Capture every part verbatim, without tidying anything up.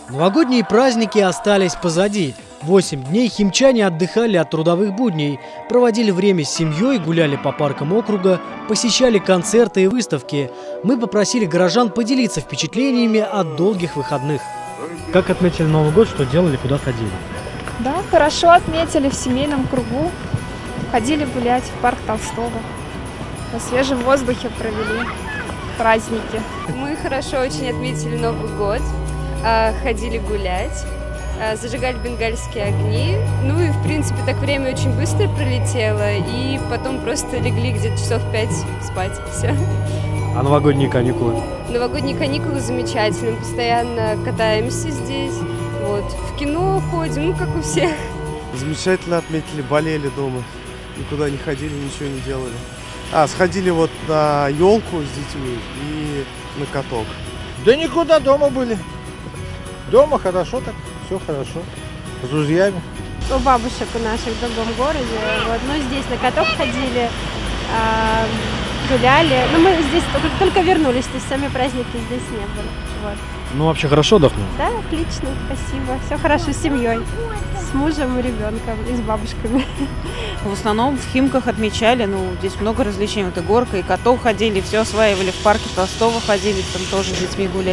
Новогодние праздники остались позади. Восемь дней химчане отдыхали от трудовых будней, проводили время с семьей, гуляли по паркам округа, посещали концерты и выставки. Мы попросили горожан поделиться впечатлениями от долгих выходных. Как отметили Новый год, что делали, куда ходили? Да, хорошо отметили в семейном кругу. Ходили гулять в парк Толстого. На свежем воздухе провели праздники. Мы хорошо очень отметили Новый год, ходили гулять, зажигали бенгальские огни. Ну и, в принципе, так время очень быстро пролетело, и потом просто легли где-то часов пять спать. Все. А новогодние каникулы? Новогодние каникулы замечательные, постоянно катаемся здесь, вот, в кино ходим, ну, как у всех. Замечательно отметили, болели дома, никуда не ходили, ничего не делали. А, сходили вот на елку с детьми и на каток. Да никуда, дома были. Дома хорошо так, все хорошо, с друзьями. У бабушек у наших в другом городе, вот, ну здесь на каток ходили, а, гуляли. Ну мы здесь только, только вернулись, то есть сами праздники здесь не было. Вот. Ну вообще хорошо отдохнули? Да, отлично, спасибо. Все хорошо с семьей, с мужем и ребенком, и с бабушками. В основном в Химках отмечали, ну здесь много развлечений, вот и горка, и каток ходили, все осваивали, в парке Толстого ходили, там тоже с детьми гулять.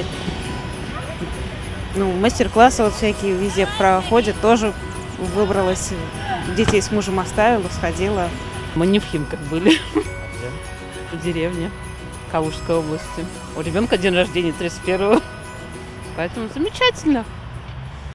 Ну, мастер-классы вот всякие везде проходят, тоже выбралась, детей с мужем оставила, сходила. Мы не в Химках были, в деревне Калужской области. У ребенка день рождения тридцать первого, поэтому замечательно.